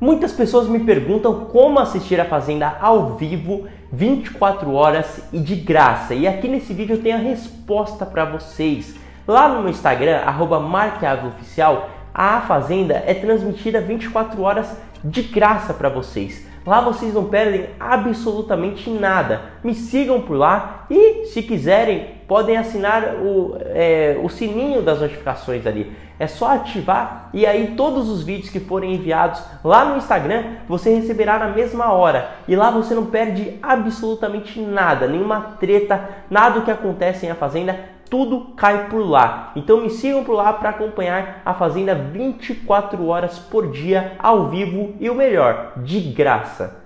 Muitas pessoas me perguntam como assistir a Fazenda ao vivo, 24 horas e de graça. E aqui nesse vídeo eu tenho a resposta para vocês. Lá no meu Instagram, @marqueaveoficial, a Fazenda é transmitida 24 horas de graça para vocês. Lá vocês não perdem absolutamente nada. Me sigam por lá e, se quiserem, podem assinar o sininho das notificações ali. É só ativar e aí todos os vídeos que forem enviados lá no Instagram você receberá na mesma hora. E lá você não perde absolutamente nada, nenhuma treta, nada do que acontece em A Fazenda, tudo cai por lá. Então me sigam por lá para acompanhar a Fazenda 24 horas por dia, ao vivo e o melhor, de graça.